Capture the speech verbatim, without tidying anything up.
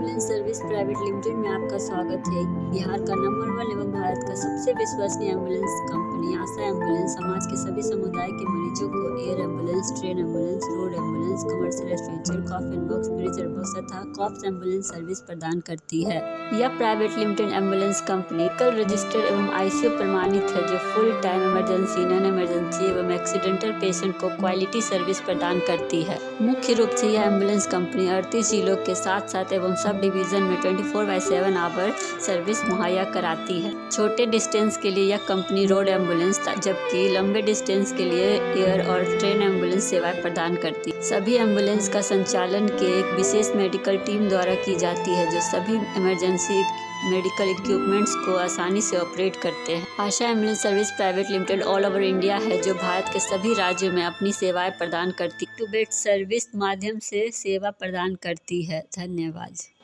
Ambulance service private limited में आपका स्वागत है। बिहार का नंबर वन एवं भारत का सबसे विश्वसनीय एम्बुलेंस कंपनी आशा एम्बुलेंस समाज के सभी समुदाय के मरीजों को air ambulance, train ambulance, road ambulance, commercial stretcher, coffin box, ब्रेचर बॉक्स तथा कॉप्स एम्बुलेंस सर्विस प्रदान करती है। यह प्राइवेट लिमिटेड एम्बुलेंस कंपनी कल रजिस्टर्ड एवं आईसीयू प्रमाणित है, जो full time emergency, non emergency एवं एक्सीडेंटल पेशेंट को क्वालिटी सर्विस प्रदान करती है। मुख्य रूप से यह एम्बुलेंस कंपनी अड़तीस जिलों के साथ साथ एवं सब डिवीजन में चौबीस बाई सात आवर सर्विस मुहैया कराती है। छोटे डिस्टेंस के लिए यह कंपनी रोड एम्बुलेंस, जबकि लंबे डिस्टेंस के लिए एयर और ट्रेन एम्बुलेंस सेवाएं प्रदान करती है। सभी एम्बुलेंस का संचालन के एक विशेष मेडिकल टीम द्वारा की जाती है, जो सभी इमरजेंसी मेडिकल इक्विपमेंट्स को आसानी से ऑपरेट करते हैं। Asha ambulance service private limited all over India है, जो भारत के सभी राज्यों में अपनी सेवाएं प्रदान करती है। टू बेड सर्विस माध्यम से सेवा प्रदान करती है। धन्यवाद।